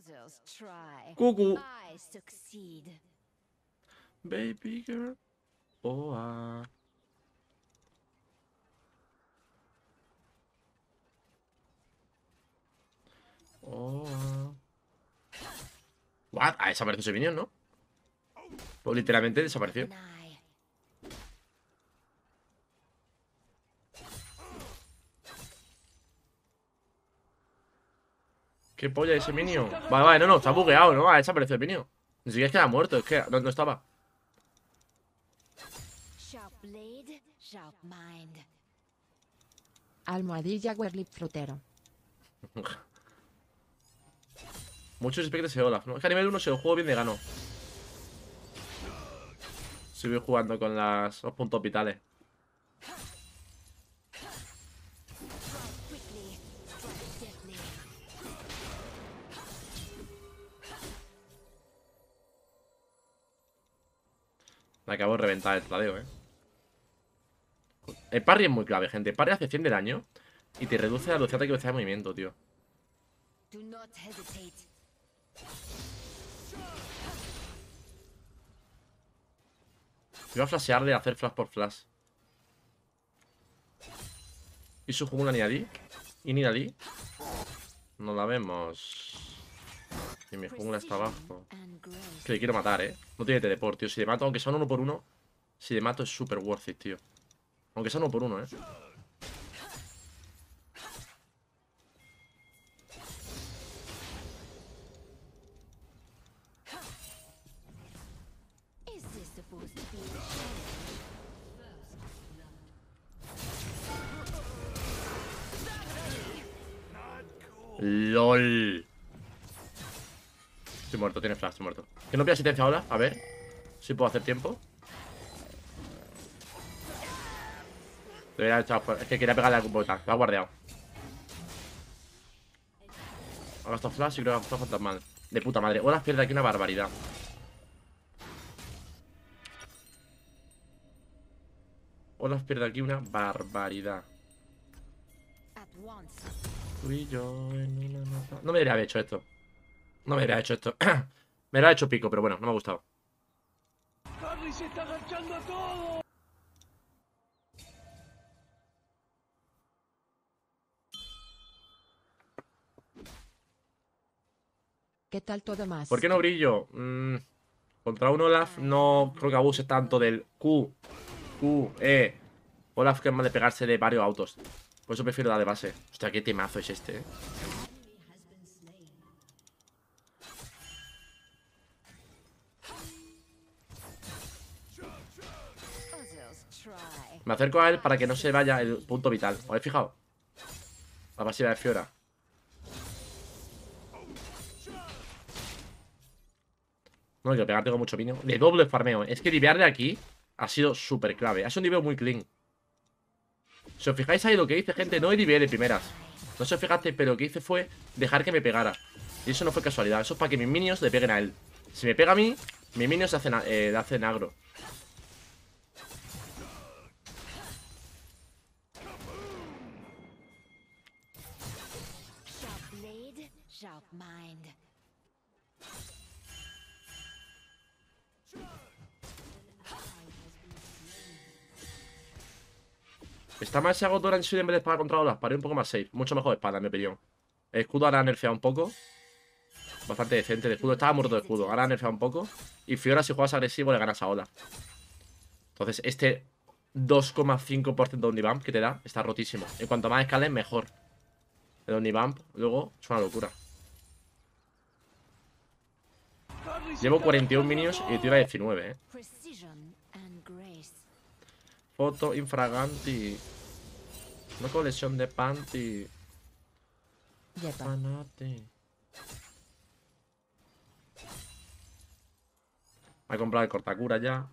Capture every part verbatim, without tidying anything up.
Cucu. Baby girl. Oh, ah. Oh, ah. What? Ah, desapareció ese minion, ¿no? Pues literalmente desapareció. ¿Qué polla ese minion? Vale, vale, no, no, está bugueado, ¿no? Ha desaparecido el minion. Ni siquiera es que era muerto, es que no, no estaba. Almohadilla Werlip frutero. Muchos aspectos de Olaf, ¿no? Es que a nivel uno se lo juego bien de gano. Si voy jugando con las, los puntos vitales. Me acabo de reventar el tradeo, eh. El parry es muy clave, gente. El parry hace cien de daño y te reduce la velocidad y velocidad de movimiento, tío. Voy a flashearle y hacer flash por flash. ¿Y su jungla ni allí? ¿Y ni allí? No la vemos. Y mi jungla está abajo. Es que le quiero matar, eh. No tiene teleport, tío. Si le mato, aunque sea uno por uno, si le mato es súper worth it, tío. Aunque sea uno por uno, eh. LOL. Estoy muerto, tiene flash, estoy muerto. Que no pida asistencia ahora, a ver si puedo hacer tiempo. Debería haber echado fuera. Es que quería pegarle a la bota, lo ha guardeado. Ha gastado flash y creo que ha gastado fantasmal. De puta madre, Olaf pierde aquí una barbaridad. Olaf pierde aquí una barbaridad. Tú y yo en una nota. No me debería haber hecho esto. No me debería haber hecho esto. Me lo ha hecho pico, pero bueno, no me ha gustado. ¡Harry se está agachando a todo! ¿Qué tal todo más? ¿Por qué no brillo? Mm, contra un Olaf no creo que abuse tanto del Q. Q, E. Olaf que es más de pegarse de varios autos. Por eso prefiero la de base. Hostia, qué temazo es este, eh. Me acerco a él para que no se vaya el punto vital. ¿Os habéis fijado? La pasiva de Fiora. No quiero pegarte con mucho piño. De doble farmeo. Es que divear de aquí ha sido súper clave. Ha sido un diveo muy clean. Si os fijáis ahí lo que hice, gente, no he diveado de primeras. No se os fijaste, pero lo que hice fue dejar que me pegara. Y eso no fue casualidad. Eso es para que mis minions le peguen a él. Si me pega a mí, mis minions hacen, eh, le hacen agro. Está mal si hago Dora en vez de espada contra Olaf. Paré un poco más safe. Mucho mejor espada, en mi opinión. El escudo ahora ha nerfeado un poco. Bastante decente. El escudo estaba muerto de escudo. Ahora ha nerfeado un poco. Y Fiora, si juegas agresivo, le ganas a Olaf. Entonces, este dos coma cinco por ciento de Omnibump que te da está rotísimo. Y cuanto más escales, mejor. El Omnibump, luego, es una locura. Llevo cuarenta y uno minions y tiro a diecinueve, eh. Foto infraganti. Una colección de panty. Yepa. Fanati. Ha comprado el cortacura ya.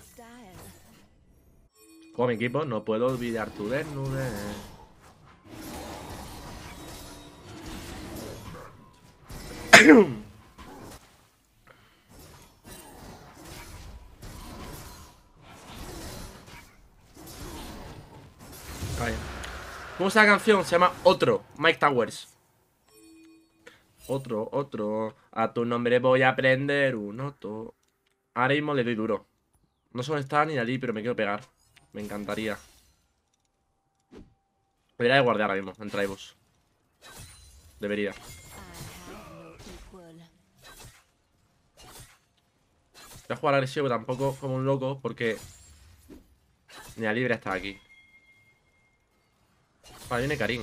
Como mi equipo, no puedo olvidar tu desnudez. Vaya. ¿Cómo está la canción? Se llama Otro, Mike Towers. Otro, otro. A tu nombre voy a aprender un otro. Ahora mismo le doy duro. No sé dónde está ni allí, pero me quiero pegar. Me encantaría. Debería de guardar ahora mismo, en Tribus. Debería. Voy a jugar agresivo, pero tampoco como un loco, porque ni a libre está aquí. Vale, viene Karim.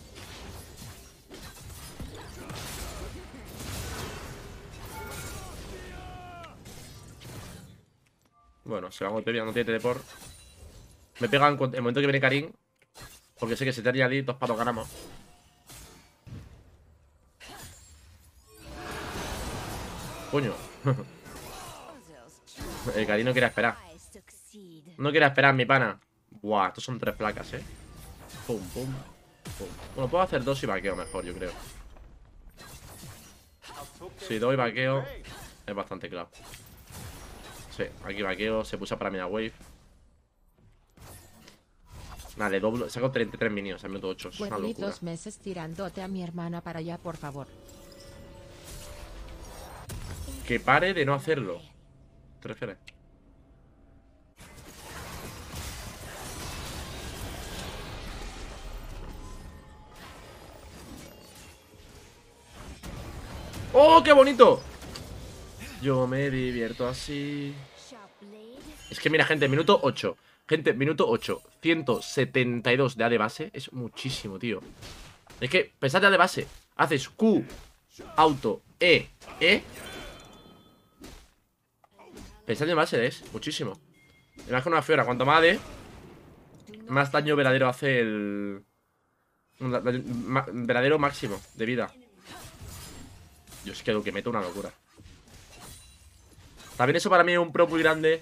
Bueno, se va a golpear, no tiene teleport. Me pega en, en el momento que viene Karim, porque sé que si te haría allí, dos patos ganamos. Coño. El Karim no quiere esperar. No quiere esperar, mi pana. Buah, estos son tres placas, eh. Pum, pum, pum. Bueno, puedo hacer dos y vaqueo mejor, yo creo. Si doy vaqueo, es bastante claro. Sí, aquí vaqueo, se puso para mí la wave. Nada, le doblo, saco treinta y tres minions al minuto ocho, es una Wesley, locura. dos meses tirándote a mi hermana para allá, por favor. Que pare de no hacerlo. ¿Te refieres? ¡Oh, qué bonito! Yo me divierto así. Es que mira, gente, minuto ocho. Gente, minuto ocho. ciento setenta y dos de A de base. Es muchísimo, tío. Es que, pensad de A de base. Haces Q, auto, E, E. Pensad de base, es muchísimo. Además con una Fiora, cuanto más A D, más daño verdadero hace el... verdadero máximo de vida. Yo es que lo que meto una locura. También eso para mí es un pro muy grande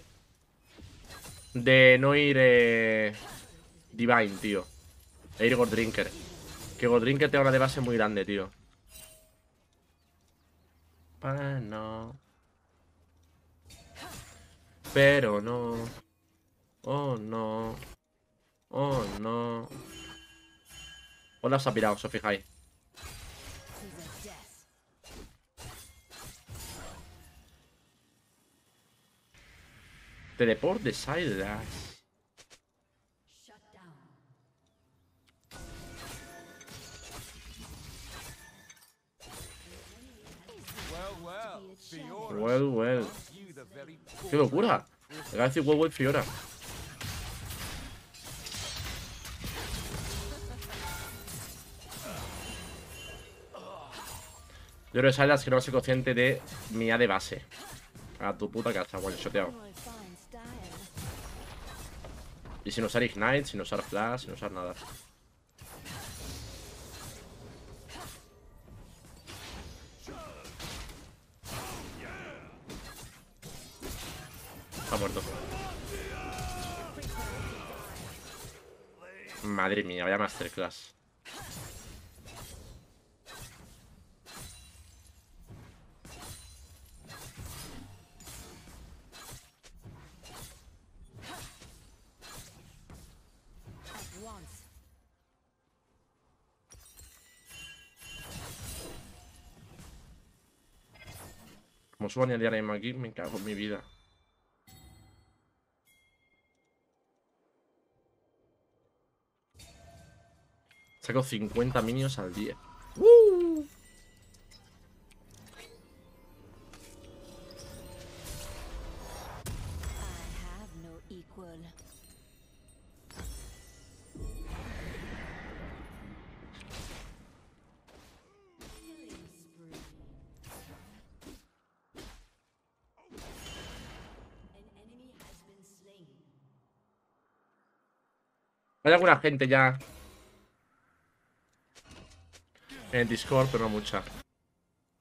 de no ir eh, Divine, tío. E ir Goddrinker. Que Goddrinker tenga una de base muy grande, tío. Ah, no. Pero no. Oh, no. Oh, no. Hola, se ha pirado, si os fijáis. Teleport de Silas. Well, well. ¡Qué locura! Le voy a decir well, well, Fiora. Yo creo que Silas que no va a ser consciente de mi A de base. A tu puta casa, bueno, shoteado. Y sin usar Ignite, sin usar Flash, sin usar nada. Está muerto. Madre mía, vaya masterclass. Como subo a añadir ahora mismo aquí, me cago en mi vida. Saco cincuenta minions al día. ¡Uh! Hay alguna gente ya en el Discord, pero no mucha.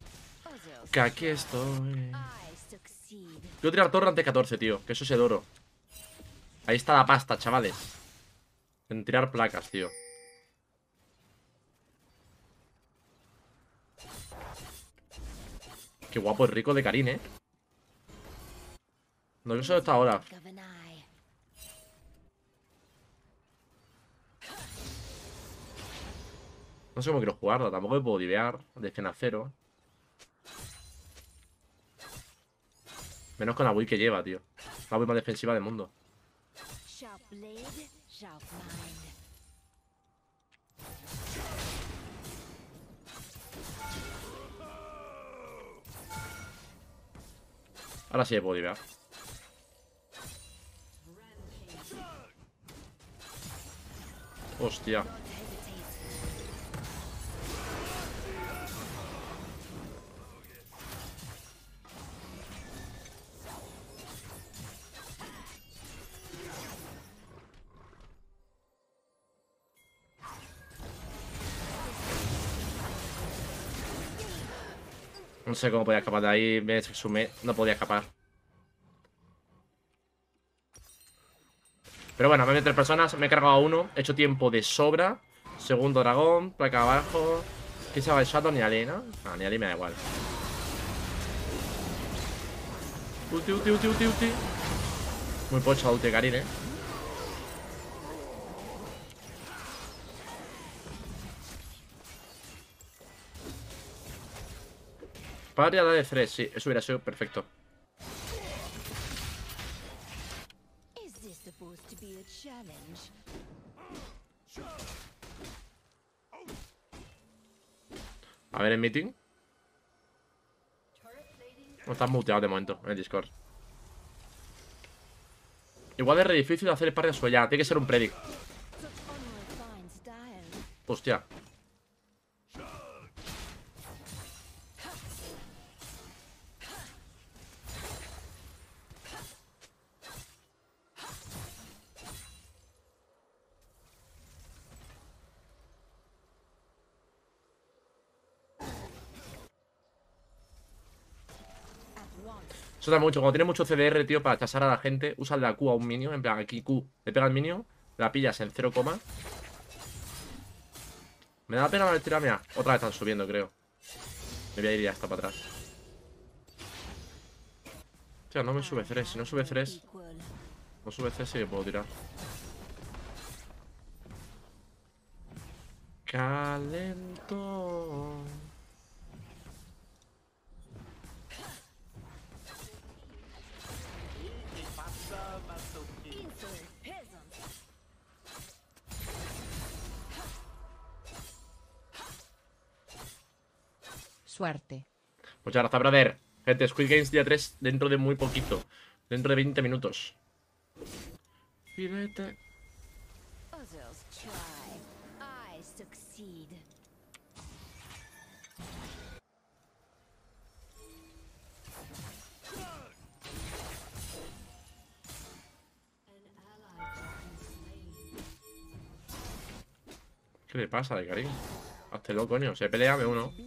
Que aquí estoy. Quiero tirar torre ante catorce, tío. Que eso es el oro. Ahí está la pasta, chavales. En tirar placas, tío. Qué guapo el rico de Karin, eh. No, yo solo está ahora. No sé cómo quiero jugarla. Tampoco me puedo divear. De escena cero. Menos con la build que lleva, tío. La build más defensiva del mundo. Ahora sí me puedo divear. Hostia. No sé cómo podía escapar de ahí. Me sumé. No podía escapar. Pero bueno, me meto tres personas. Me he cargado a uno. He hecho tiempo de sobra. Segundo dragón. Placa abajo. ¿Qué se va el Shadow? Ni Ali, ¿no? No, ni Ali me da igual. Ulti, ulti, ulti, ulti, ulti. Muy pocho ulti de Karin, eh. Para dar de tres, sí, eso hubiera sido perfecto. A ver, en meeting. No estás muteado de momento en el Discord. Igual es re difícil hacer el par de su ya. Tiene que ser un predict. Hostia. Eso da mucho. Cuando tiene mucho C D R, tío, para chasar a la gente, usa la Q a un minion. En plan, aquí Q. Le pega al minion, la pillas en cero, me da la pena la tira mía. Otra vez están subiendo, creo. Me voy a ir ya hasta para atrás. Tío, no me sube tres. Si no sube tres, no sube tres, sí que puedo tirar. Calento. Suerte. Muchas gracias, brother. Gente, Squid Games día tres dentro de muy poquito. Dentro de veinte minutos. Y vete. ¿Qué le pasa de Karin? Háztelo, coño. Se pelea, me uno.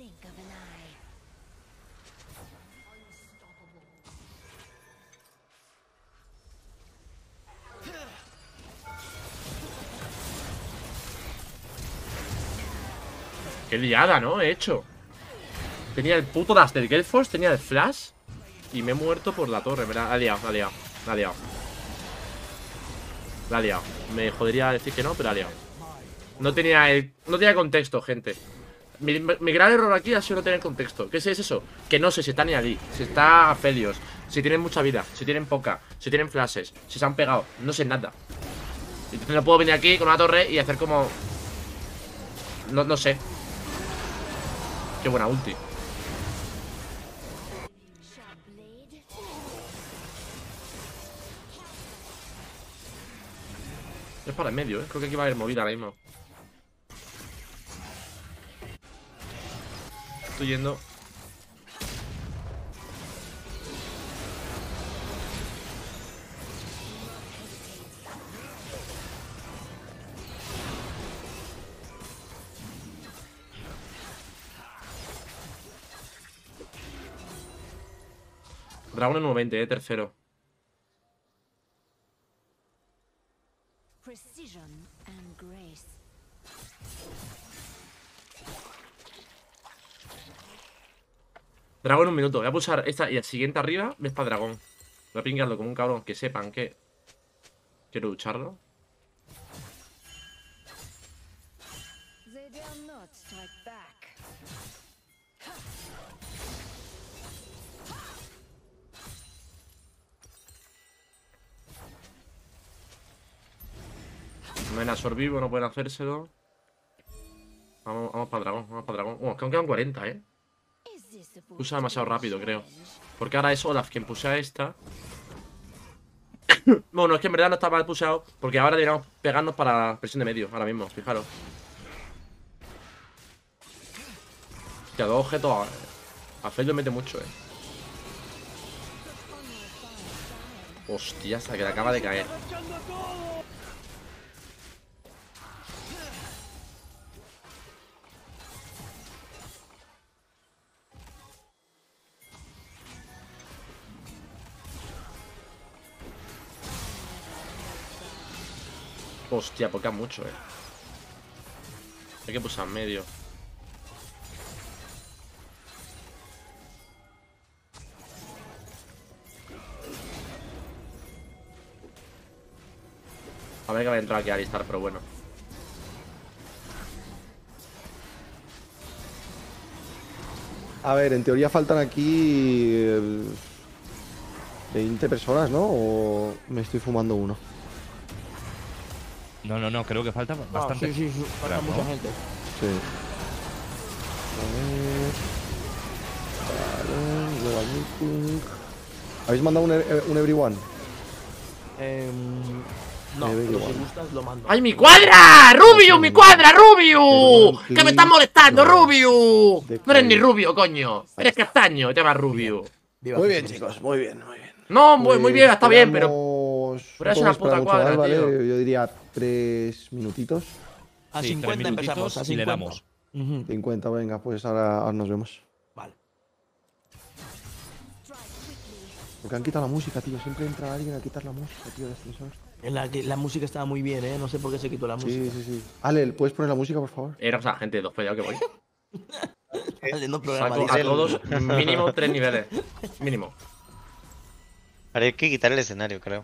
Qué liada, ¿no? He hecho. Tenía el puto dash del Gale Force, tenía el flash. Y me he muerto por la torre, ¿verdad? La ha liado, la ha liado. La ha liado. La ha liado. Me jodería decir que no, pero la ha liado. No tenía el... No tenía contexto, gente. Mi, mi gran error aquí ha sido no tener contexto. ¿Qué es eso? Que no sé si está ni Ali, si está Felios, si tienen mucha vida, si tienen poca, si tienen flashes, si se han pegado. No sé nada. Entonces no puedo venir aquí con una torre y hacer como... No, no sé. Qué buena ulti. Es para el medio, ¿eh? Creo que aquí va a haber movida ahora mismo. Estoy yendo. Dragón en uno veinte, eh, tercero. Dragón en un minuto. Voy a pulsar esta y el siguiente arriba. Ves para dragón. Voy a pingarlo como un cabrón. Que sepan que quiero lucharlo. No hay nada vivo, no pueden hacérselo. Vamos, vamos para dragón, vamos para dragón. Oh, es que aún quedan cuarenta, eh. Pulsa demasiado rápido, creo. Porque ahora es Olaf quien pulsa esta. Bueno, es que en verdad no está mal pulsado. Porque ahora deberíamos pegarnos para la presión de medio. Ahora mismo, fijaros. Hostia, dos objetos. A Fate lo mete mucho, eh. Hostia, hasta que le acaba de caer. Hostia, porque mucho, eh. Hay que pulsar en medio. A ver que va a entrar aquí a alistar, pero bueno. A ver, en teoría faltan aquí eh, veinte personas, ¿no? ¿O me estoy fumando uno? No, no, no, creo que falta bastante. Ah, sí, sí, sí, falta Claro, mucha ¿no? gente. Sí. A ver. Vale, global meeting. ¿Habéis mandado un, e- un everyone? Em, no, Me veo pero igual. si gustas lo mando. ¡Ay, mi cuadra! ¡Rubio, mi cuadra, Rubio! ¡Que me estás molestando, Rubio! No eres ni rubio, coño. Eres castaño, te llamas Rubio. Viva Muy bien, Jesucristo. chicos, muy bien, muy bien. No, muy, muy bien, Pues está bien, pero... esperamos- pero es no una podemos puta esperar mucho cuadra, más, ¿vale? tío. Yo diría tres minutitos. A Sí, tres cincuenta empezamos, minutitos a y cincuenta. le damos. Ujú. cincuenta, venga, pues ahora, ahora nos vemos. Vale. Porque han quitado la música, tío. Siempre entra alguien a quitar la música, tío, de ascensor. La, la música estaba muy bien, ¿eh? No sé por qué se quitó la música. Sí, sí, sí. Ale, ¿puedes poner la música, por favor? Era, o sea, gente, dos pedados que voy. Haciendo programa Saco a diésel. todos mínimo tres niveles. Mínimo. Ahora hay que quitar el escenario, creo.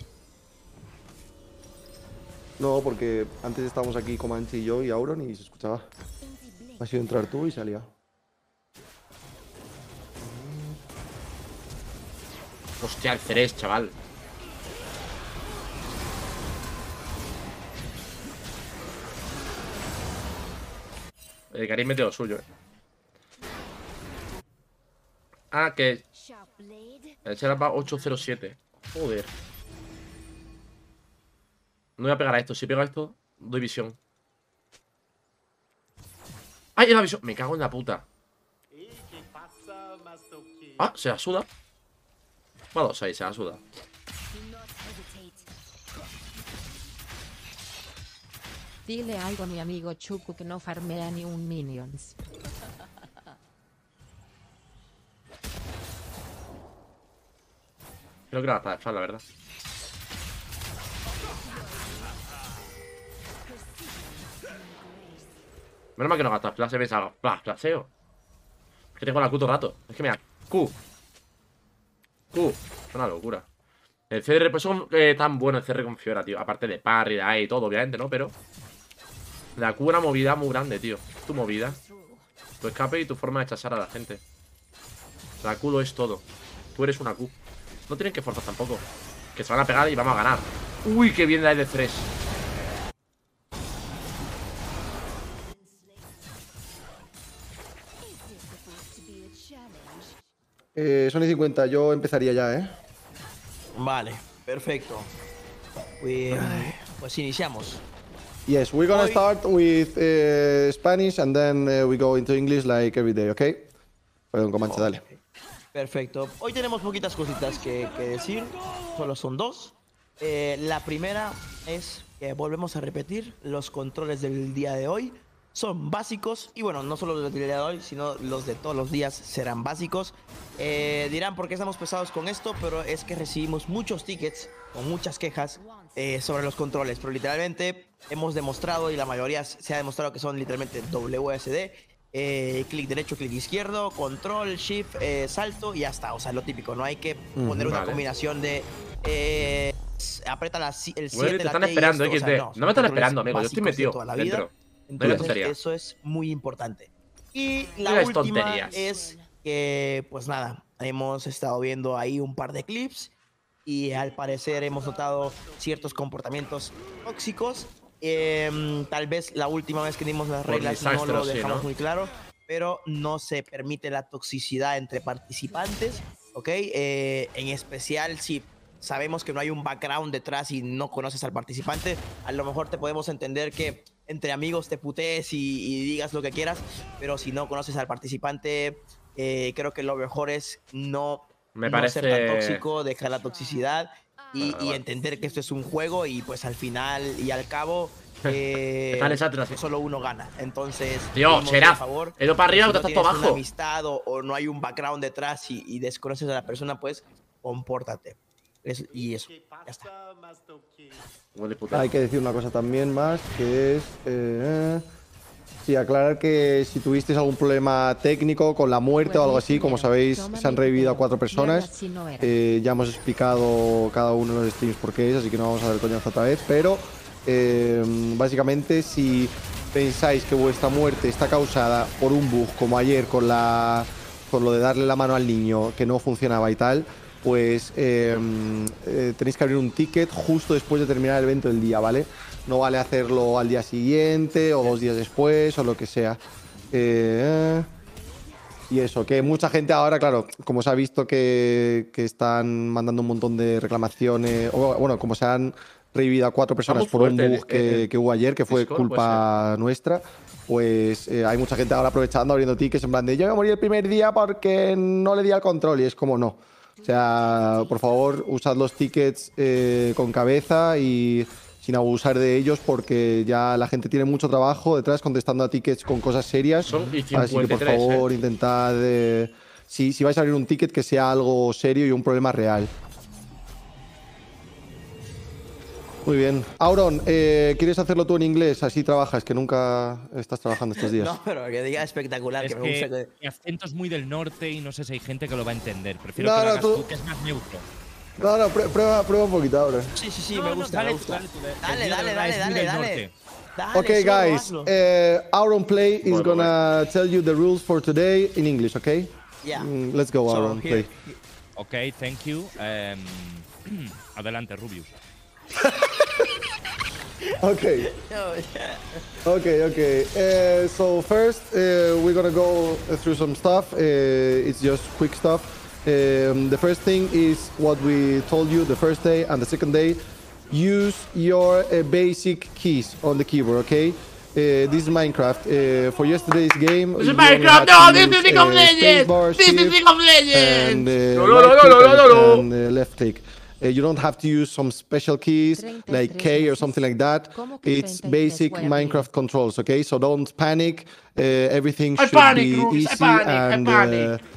No, porque antes estábamos aquí Comanche y yo y Auron y se escuchaba. Ha sido entrar tú y salía. Hostia, el Ceres, chaval. El Karim mete lo suyo, eh. Ah, que el será va ocho cero siete. Joder. No voy a pegar a esto. Si pego a esto, doy visión. ¡Ay, es la visión! Me cago en la puta. Ah, se la suda. Va dos ahí, se la suda. Dile algo a mi amigo Chuku que no farmea ni un minions. Creo que era para dejar, la verdad. Menos mal que no gastas flash, ves a flash, flasheo. Es que tengo la Q todo el rato. Es que mira, Q. Q. Es una locura. El C R, pues son eh, tan bueno el C R con Fiora, tío. Aparte de parry, de A y todo, obviamente, ¿no? Pero la Q es una movida muy grande, tío. Tu movida, tu escape y tu forma de chasar a la gente. La Q lo es todo. Tú eres una Q. No tienen que forzar tampoco. Que se van a pegar y vamos a ganar. Uy, qué bien la de tres. Eh, son y cincuenta, yo empezaría ya, ¿eh? Vale, perfecto. Pues, pues iniciamos. Yes, we're gonna Hoy- start with uh, Spanish and then uh, we go into English like every day, ¿ok? Perdón, Comanche, dale. Perfecto. Hoy tenemos poquitas cositas que, que decir. Solo son dos. Eh, la primera es que volvemos a repetir los controles del día de hoy. son básicos. Y bueno, no solo los del día de hoy, sino los de todos los días serán básicos. Eh, dirán por qué estamos pesados con esto, pero es que recibimos muchos tickets con muchas quejas eh, sobre los controles. Pero literalmente hemos demostrado, y la mayoría se ha demostrado que son literalmente W S D. Eh, clic derecho, clic izquierdo, control, shift, eh, salto y ya está. O sea, lo típico. No hay que poner una vale. combinación de... Eh, aprieta la, el siete, Bueno, te la están T y esperando, esto, o X D. sea, no, no, me son están controles esperando, amigo. Yo estoy básicos de metido toda la vida. dentro. No hay Entonces, tontería. eso es muy importante. Y la No hay última tonterías. es que, pues nada, hemos estado viendo ahí un par de clips y al parecer hemos notado ciertos comportamientos tóxicos. Eh, tal vez la última vez que dimos las Por reglas no Lisastro, lo sí, dejamos ¿no? muy claro, pero no se permite la toxicidad entre participantes, ¿ok? Eh, en especial si sabemos que no hay un background detrás y no conoces al participante, a lo mejor te podemos entender que entre amigos te putees y, y digas lo que quieras, pero si no conoces al participante, eh, creo que lo mejor es no, Me no ser tan parece- tóxico, dejar la toxicidad y, Vale, y vale. entender que esto es un juego y pues al final y al cabo eh, Está Lisastro así. solo uno gana. Entonces, Tío, pedimos, Cheraf, por favor, he ido para arriba, si pero no estás todo tienes una abajo. amistad o, o no hay un background detrás y, y desconoces a la persona, pues compórtate. Es- y eso, ya está. Buen diputado. Hay que decir una cosa también más, que es... Eh, sí, aclarar que si tuvisteis algún problema técnico con la muerte o algo así, como sabéis, se han revivido a cuatro personas. Eh, ya hemos explicado cada uno de los streams por qué es, así que no vamos a ver coñazo otra vez. Pero, eh, básicamente, si pensáis que vuestra muerte está causada por un bug, como ayer con, la, con lo de darle la mano al niño, que no funcionaba y tal, pues eh, eh, tenéis que abrir un ticket justo después de terminar el evento del día, ¿vale? No vale hacerlo al día siguiente o dos días después o lo que sea. Eh, y eso, que mucha gente ahora, claro, como se ha visto que, que están mandando un montón de reclamaciones, o bueno, como se han revivido a cuatro personas muy por un fuerte bug el- que, el que hubo ayer, que fue Discord, culpa nuestra, pues eh, hay mucha gente ahora aprovechando, abriendo tickets en plan de yo me morí el primer día porque no le di al control, y es como no. O sea, por favor, usad los tickets eh, con cabeza y sin abusar de ellos, porque ya la gente tiene mucho trabajo detrás contestando a tickets con cosas serias. Son y Así que, por cincuenta y tres, favor, eh. intentad, eh, si, si vais a abrir un ticket, que sea algo serio y un problema real. Muy bien. Auron, eh, ¿quieres hacerlo tú en inglés? Así trabajas, que nunca estás trabajando estos días. No, pero que diga espectacular, Es que me gusta que que... mi acento es muy del norte y no sé si hay gente que lo va a entender. Prefiero No, que lo no, hagas tú- tú, que es más neutro. No, no, prue- prueba, prueba un poquito, Auron. Sí, sí, sí, No, me no, gusta, dale me tú, gusta. dale tú, de- Dale, el mío dale, de verdad dale, es muy dale, del dale. norte. Dale, Okay, solo guys. hazlo. Uh, Auron Play is Bueno, gonna tell you the rules for today in English, okay? Yeah. Mm, let's go, So, Auron. here- Play. Ok, thank you. Em, adelante, Rubius. Okay. No, Okay, okay. Uh, so first, uh, we're gonna go through some stuff. Uh, it's just quick stuff. Um, the first thing is what we told you the first day and the second day. Use your uh, basic keys on the keyboard, okay? Uh, this is Minecraft. Uh, for yesterday's game, This is you only Minecraft. had No, to this use, is League of uh, Legends. spacebar, This is shift, League of Legends. and uh, No, no, right no, click no, no, no, no. and uh, left click. Uh, you don't have to use some special keys like K or something like that. ¿Cómo que It's treinta y tres, basic güey, Minecraft controls, okay? So don't panic. Uh, everything I should panic, be Rubius, I easy panic, I and panic. Uh,